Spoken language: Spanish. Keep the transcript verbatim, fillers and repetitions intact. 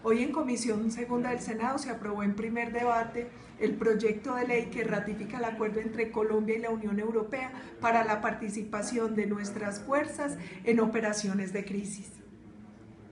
Hoy en Comisión Segunda del Senado se aprobó en primer debate el proyecto de ley que ratifica el acuerdo entre Colombia y la Unión Europea para la participación de nuestras fuerzas en operaciones de crisis.